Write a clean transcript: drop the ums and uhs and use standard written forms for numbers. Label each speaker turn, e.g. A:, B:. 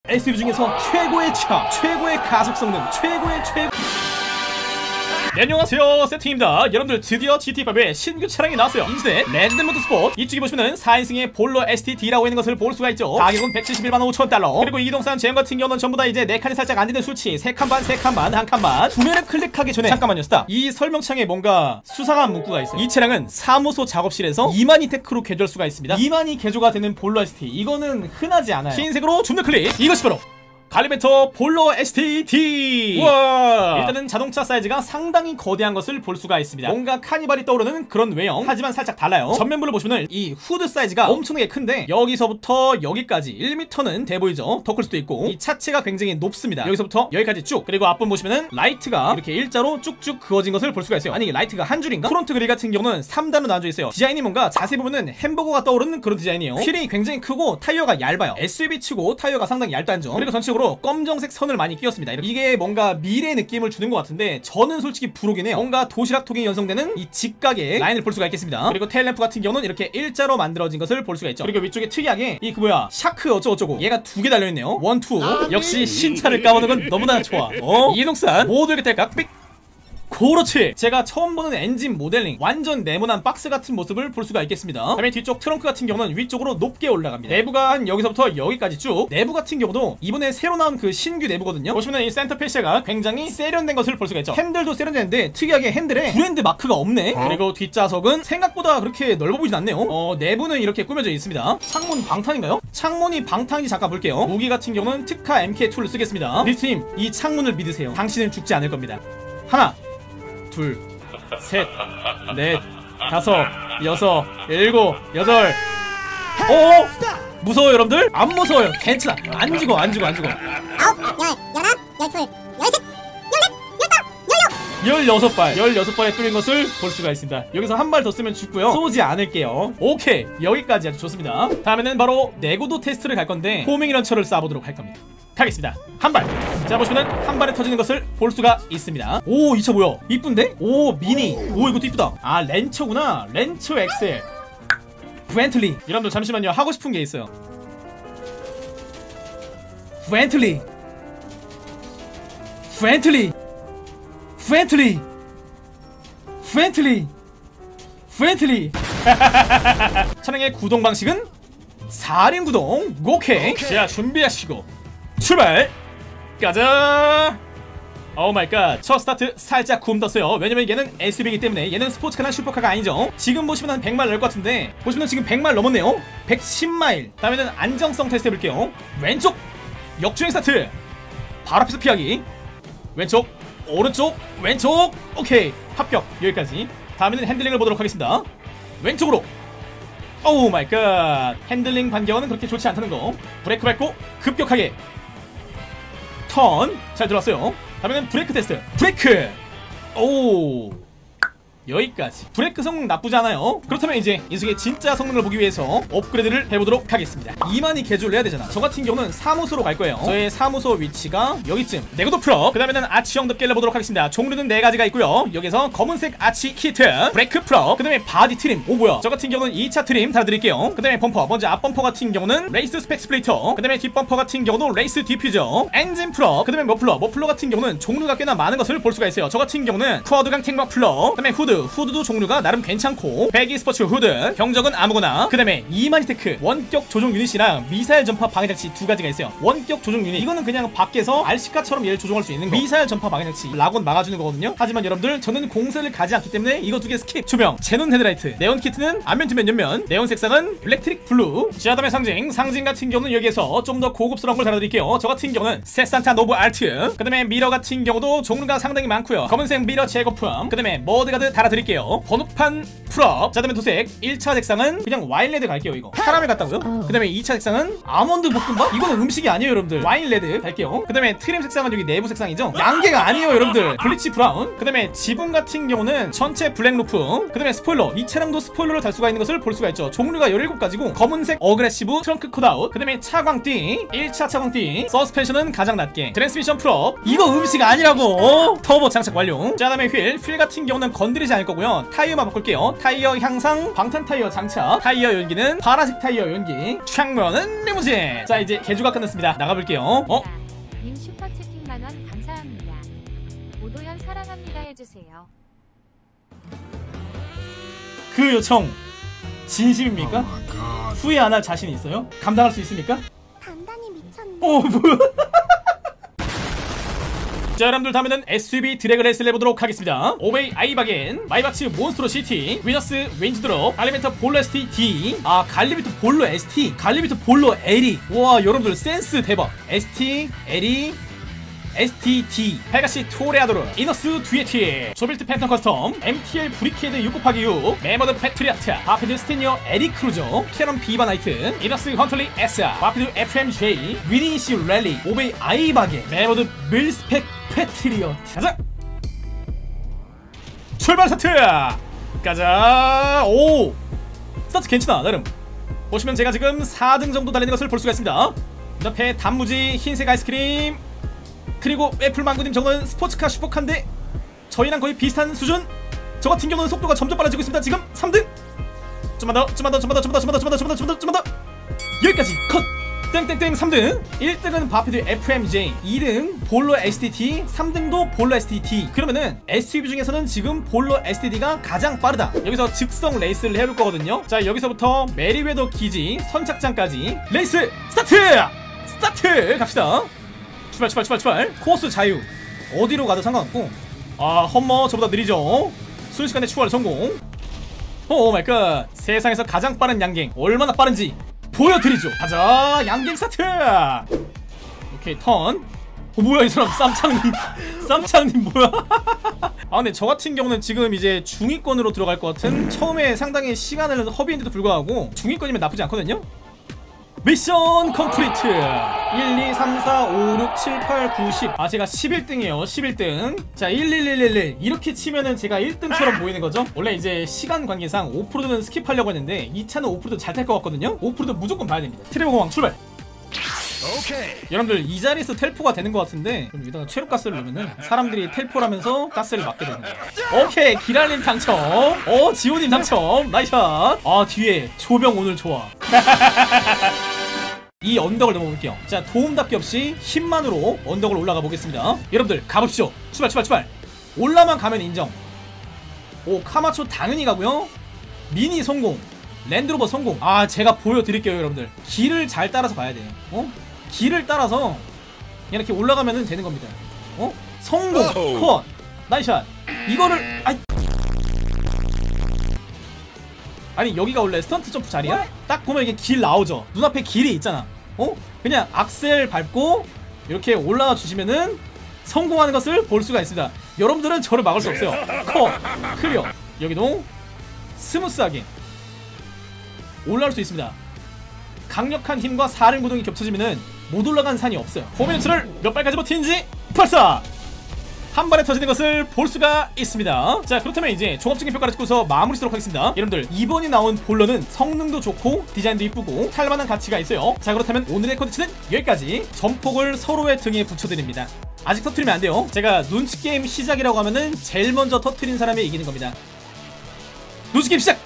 A: SUV 중에서 최고의 차, 최고의 가속 성능, 최고의 네, 안녕하세요, 세팅입니다. 여러분들 드디어 GT5의 신규 차량이 나왔어요. 인지대 레전드 모터스포츠. 이쪽에 보시면은 4인승의 볼로 STD라고 있는 것을 볼 수가 있죠. 가격은 171만 5천 달러. 그리고 이동산 제형 같은 경우는 전부 다 이제 4칸이 살짝 안 되는 수치, 3칸 반, 3칸 반, 1칸 반. 구매를 클릭하기 전에 잠깐만요, 스탑. 이 설명창에 뭔가 수상한 문구가 있어요. 이 차량은 사무소 작업실에서 2만이 테크로 개조할 수가 있습니다. 2만이 개조가 되는 볼로 ST, 이거는 흔하지 않아요. 흰색으로 줌 더 클릭. 이것이 바로 갈리벤터 볼로 STD. 우와. 일단은 자동차 사이즈가 상당히 거대한 것을 볼 수가 있습니다. 뭔가 카니발이 떠오르는 그런 외형, 하지만 살짝 달라요. 전면부를 보시면 이 후드 사이즈가 엄청나게 큰데 여기서부터 여기까지 1m는 돼 보이죠. 더 클 수도 있고 이 차체가 굉장히 높습니다. 여기서부터 여기까지 쭉. 그리고 앞부분 보시면은 라이트가 이렇게 일자로 쭉쭉 그어진 것을 볼 수가 있어요. 아니, 라이트가 한 줄인가? 프론트 그릴 같은 경우는 3단으로 나눠져 있어요. 디자인이 뭔가 자세히 보면은 햄버거가 떠오르는 그런 디자인이에요. 휠이 굉장히 크고 타이어가 얇아요. SUV 치고 타이어가 상당히 얇다는 점. 그리고 전체적으로 검정색 선을 많이 끼웠습니다. 이게 뭔가 미래 느낌을 주는 것 같은데 저는 솔직히 불오긴 해요. 뭔가 도시락 통이 연성되는 이 직각의 라인을 볼 수가 있겠습니다. 그리고 테일램프 같은 경우는 이렇게 일자로 만들어진 것을 볼 수가 있죠. 그리고 위쪽에 특이하게 이 샤크 어쩌고저쩌고 얘가 2개 달려있네요. 1, 2. 역시 신차를 까보는 건 너무나 좋아. 이동산 모두 이렇게 될까? 삑! 그렇지! 제가 처음 보는 엔진 모델링, 완전 네모난 박스 같은 모습을 볼 수가 있겠습니다. 그다음에 뒤쪽 트렁크 같은 경우는 위쪽으로 높게 올라갑니다. 내부가 한 여기서부터 여기까지 쭉. 내부 같은 경우도 이번에 새로 나온 그 신규 내부거든요. 보시면 이 센터 페시아가 굉장히 세련된 것을 볼 수가 있죠. 핸들도 세련됐는데 특이하게 핸들에 브랜드 마크가 없네. 그리고 뒷좌석은 생각보다 그렇게 넓어 보이진 않네요. 내부는 이렇게 꾸며져 있습니다. 창문 방탄인가요? 창문이 방탄인지 잠깐 볼게요. 무기 같은 경우는 특화 MK2를 쓰겠습니다. 리스트님, 이 창문을 믿으세요. 당신은 죽지 않을 겁니다. 하나, 둘, 셋, 넷, 다섯, 여섯, 일곱, 여덟. 무서워요 여러분들? 안 무서워요. 괜찮아. 안 죽어.
B: 아홉, 열, 열하나, 열둘, 열셋, 열넷, 열다섯, 열여섯.
A: 16발에 뚫린 것을 볼 수가 있습니다. 여기서 한 발 더 쓰면 죽고요. 쏘지 않을게요. 오케이, 여기까지 아주 좋습니다. 다음에는 바로 내구도 테스트를 갈 건데 포밍 런처를 쏴보도록 할 겁니다. 가겠습니다. 한 발. 자, 보시면 한 발에 터지는 것을 볼 수가 있습니다. 오, 이 차 뭐야? 이쁜데? 오, 미니. 오, 이것도 이쁘다. 아, 렌처구나. 렌처 엑셀. 브렌틀리. 여러분들 잠시만요. 하고 싶은 게 있어요. 브렌틀리. 차량의 구동 방식은 4륜 구동. 오케이. 자, 준비하시고 출발! 가자! 오 마이 갓. 첫 스타트 살짝 굼떴어요. 왜냐면 얘는 SUV이기 때문에 얘는 스포츠카나 슈퍼카가 아니죠. 지금 보시면 한 100마일 넘을 것 같은데 보시면 지금 100마일 넘었네요. 110마일. 다음에는 안정성 테스트 해볼게요. 왼쪽 역주행 스타트. 바로 앞에서 피하기. 왼쪽 오른쪽 왼쪽. 오케이, 합격. 여기까지. 다음에는 핸들링을 보도록 하겠습니다. 왼쪽으로. 오 마이 갓. 핸들링 반경은 그렇게 좋지 않다는 거. 브레이크 밟고 급격하게 턴. 잘 들어왔어요. 다음에는 브레이크 테스트. 브레이크. 오, 여기까지. 브레이크 성능 나쁘지 않아요. 그렇다면 이제 인숙의 진짜 성능을 보기 위해서 업그레이드를 해보도록 하겠습니다. 이만희 개조를 해야 되잖아. 저 같은 경우는 사무소로 갈 거예요. 저의 사무소 위치가 여기쯤. 내구도 풀업. 그 다음에는 아치형 덮개를 보도록 하겠습니다. 종류는 4가지가 있고요. 여기서 검은색 아치 키트, 브레이크 풀업, 그 다음에 바디 트림. 오, 뭐야. 저 같은 경우는 2차 트림 달아드릴게요. 그 다음에 범퍼. 먼저 앞범퍼 같은 경우는 레이스 스펙 스플리터, 그 다음에 뒷범퍼 같은 경우는 레이스 디퓨저, 엔진 풀업, 그 다음에 머플러 같은 경우는 종류가 꽤나 많은 것을 볼 수가 있어요. 저 같은 경우는 쿼드강 탱 머플러, 그 다음에 후드도 종류가 나름 괜찮고, 배기 스포츠 후드, 경적은 아무거나. 그 다음에 이마니테크 원격 조종 유닛이랑 미사일 전파 방해장치 2가지가 있어요. 원격 조종 유닛, 이거는 그냥 밖에서 RC카처럼 얘를 조종할 수 있는 거. 미사일 전파 방해장치 락온 막아주는 거거든요. 하지만 여러분들, 저는 공세를 가지 않기 때문에 이거 2개 스킵. 조명 제논 헤드라이트. 네온 키트는 앞면 뒷면 옆면. 네온 색상은 일렉트릭 블루. 자, 다음에 상징 같은 경우는 여기에서 좀 더 고급스러운 걸 달아드릴게요. 저 같은 경우는 세산타 노브 알트. 그 다음에 미러 같은 경우도 종류가 상당히 많고요. 검은색 미러 제거품. 그 다음에 머드가드 달아드릴게요. 번호판 풀업. 자, 다음에 도색 1차 색상은 그냥 와인레드 갈게요. 이거 카라멜 같다고요? 그 다음에 2차 색상은 아몬드 볶음밥? 이거는 음식이 아니에요 여러분들. 와인레드 갈게요. 그 다음에 트림 색상은 여기 내부 색상이죠. 양계가 아니에요 여러분들. 블리치 브라운. 그 다음에 지붕 같은 경우는 전체 블랙 루프. 그 다음에 스포일러. 이 차량도 스포일러를 달 수가 있는 것을 볼 수가 있죠. 종류가 17가지고 검은색 어그레시브 트렁크 컷아웃. 그 다음에 차광띠 1차 차광띠. 서스펜션은 가장 낮게. 트랜스미션 풀업. 이거 음식 아니라고. 터보 장착 완료. 자, 다음에 휠 같은 경우는 건드리지 바뀌지 않을 거고요. 타이어만 바꿀게요. 타이어 향상, 방탄 타이어 장착, 타이어 연기는 파란색 타이어 연기, 창문은 리무진. 자, 이제 개조가 끝났습니다. 나가볼게요.
C: 님 슈퍼채팅 만원 감사합니다. 오도현 사랑합니다 해주세요.
A: 그 요청 진심입니까? 후회 안 할 자신 있어요? 감당할 수 있습니까?
B: 단단히 미쳤네.
A: 뭐야? 자, 여러분들 다음에는 SUV 드래그 레이스를 해보도록 하겠습니다. 오베이 아이바겐, 마이바츠 몬스트로 시티, 위너스 웨인즈드롭, 갈리비터 볼로 ST D, 갈리비터 볼로 ST, 갈리비터 볼로 LE. 와, 여러분들 센스 대박. ST, LE, STD, 페가시 토레아도르, 이너스 듀에티, 조빌트 팬텀 커스텀, MTL 브리케이드 6곱하기6, 메머드 패트리아트, 바피드 스테니어 에리 크루저, 캐런 비바 나이트, 이너스 헌틀리 S, 바피드 FMJ, 위니시 랠리, 오베이 아이바게, 메머드 밀스펙 패트리어트. 가자! 출발 스타트! 가자! 오! 스타트 괜찮아, 나름. 보시면 제가 지금 4등 정도 달리는 것을 볼 수가 있습니다. 옆에 단무지, 흰색 아이스크림, 그리고 애플망고님 저거는 스포츠카 슈퍼카인데 저희랑 거의 비슷한 수준. 저 같은 경우는 속도가 점점 빨라지고 있습니다. 지금 3등. 좀만 더 여기까지 컷. 땡땡땡 3등. 1등은 바피드 FMJ, 2등 볼로 STT, 3등도 볼로 STT. 그러면은 SUV 중에서는 지금 볼로 STT가 가장 빠르다. 여기서 즉석 레이스를 해볼 거거든요. 자, 여기서부터 메리웨더 기지 선착장까지 레이스 스타트 갑시다. 출발. 코스 자유. 어디로 가도 상관없고. 험머 저보다 느리죠. 순식간에 추월 성공. 오 마이 갓. 세상에서 가장 빠른 양갱 얼마나 빠른지 보여드리죠. 가자. 양갱 스타트. 오케이 턴. 뭐야 이 사람. 쌈창님 뭐야. 근데 저 같은 경우는 지금 이제 중위권으로 들어갈 것 같은, 처음에 상당히 시간을 허비했는데도 불구하고 중위권이면 나쁘지 않거든요. 미션 컴플리트. 1, 2, 3, 4, 5, 6, 7, 8, 9, 10. 제가 11등이에요 11등. 자, 11111 이렇게 치면은 제가 1등처럼 보이는 거죠. 원래 이제 시간 관계상 오프로드는 스킵하려고 했는데 이 차는 오프로드 잘 탈 것 같거든요. 오프로드 무조건 봐야 됩니다. 트레버 공항 출발. 오케이. 여러분들 이 자리에서 텔포가 되는 것 같은데, 그럼 여기다가 최루가스를 넣으면은 사람들이 텔포라면서 가스를 맞게 되는 거예요. 오케이, 기랄님 당첨. 지호님 당첨. 나이샷. 뒤에 조병 오늘 좋아. 이 언덕을 넘어볼게요. 자, 도움답기 없이 힘만으로 언덕을 올라가 보겠습니다. 여러분들 가보시죠. 출발. 올라만 가면 인정. 카마초 당연히 가고요. 미니 성공, 랜드로버 성공. 제가 보여드릴게요. 여러분들 길을 잘 따라서 가야 돼요. 길을 따라서 이렇게 올라가면 되는 겁니다. 성공 컷. 나이샷. 이거를 아니 여기가 원래 스턴트 점프 자리야? 딱 보면 이게 길 나오죠. 눈앞에 길이 있잖아. 그냥 악셀 밟고 이렇게 올라가 주시면은 성공하는 것을 볼 수가 있습니다. 여러분들은 저를 막을 수 없어요. 컷 클리어. 여기도 스무스하게 올라올 수 있습니다. 강력한 힘과 사륜 구동이 겹쳐지면은 못 올라간 산이 없어요. 포미니츠를 몇 발까지 버티는지 발사! 한 발에 터지는 것을 볼 수가 있습니다. 자, 그렇다면 이제 종합적인 평가를 듣고서 마무리 하도록 하겠습니다. 여러분들 이번에 나온 볼러는 성능도 좋고 디자인도 이쁘고 탈만한 가치가 있어요. 자, 그렇다면 오늘의 컨텐츠는 여기까지. 전폭을 서로의 등에 붙여드립니다. 아직 터트리면 안 돼요. 제가 눈치게임 시작이라고 하면은 제일 먼저 터트린 사람이 이기는 겁니다. 눈치게임 시작!